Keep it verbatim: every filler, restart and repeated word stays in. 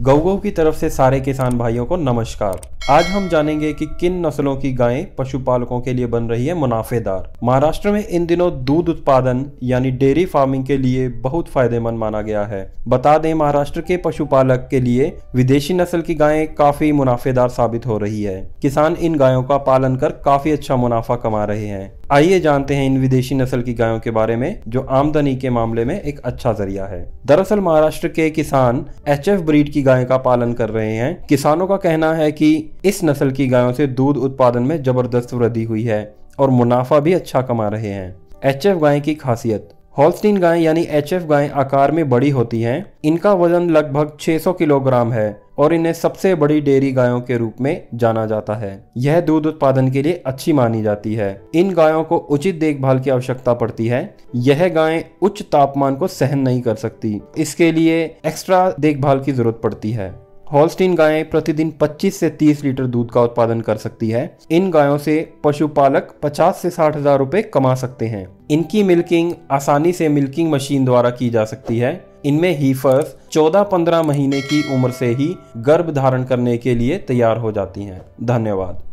गौ की तरफ से सारे किसान भाइयों को नमस्कार। आज हम जानेंगे कि किन नस्लों की गायें पशुपालकों के लिए बन रही है मुनाफेदार। महाराष्ट्र में इन दिनों दूध उत्पादन यानी डेयरी फार्मिंग के लिए बहुत फायदेमंद माना गया है। बता दें, महाराष्ट्र के पशुपालक के लिए विदेशी नस्ल की गायें काफी मुनाफेदार साबित हो रही है। किसान इन गायों का पालन कर काफी अच्छा मुनाफा कमा रहे हैं। आइए जानते हैं इन विदेशी नस्ल की गायों के बारे में, जो आमदनी के मामले में एक अच्छा जरिया है। दरअसल महाराष्ट्र के किसान एच एफ ब्रीड की गाय का पालन कर रहे हैं। किसानों का कहना है कि इस नस्ल की गायों से दूध उत्पादन में जबरदस्त वृद्धि हुई है और मुनाफा भी अच्छा कमा रहे हैं। एच एफ गाय की खासियत। होल्स्टीन गाय यानी एच एफ गाय आकार में बड़ी होती हैं। इनका वजन लगभग छह सौ किलोग्राम है और इन्हें सबसे बड़ी डेयरी गायों के रूप में जाना जाता है। यह दूध उत्पादन के लिए अच्छी मानी जाती है। इन गायों को उचित देखभाल की आवश्यकता पड़ती है। यह गायें उच्च तापमान को सहन नहीं कर सकती, इसके लिए एक्स्ट्रा देखभाल की जरूरत पड़ती है। होल्स्टीन गायें प्रतिदिन पच्चीस से तीस लीटर दूध का उत्पादन कर सकती है। इन गायों से पशुपालक पचास से साठ हजार रुपए कमा सकते हैं। इनकी मिल्किंग आसानी से मिल्किंग मशीन द्वारा की जा सकती है। इनमें हीफर्स चौदह पंद्रह महीने की उम्र से ही गर्भ धारण करने के लिए तैयार हो जाती हैं। धन्यवाद।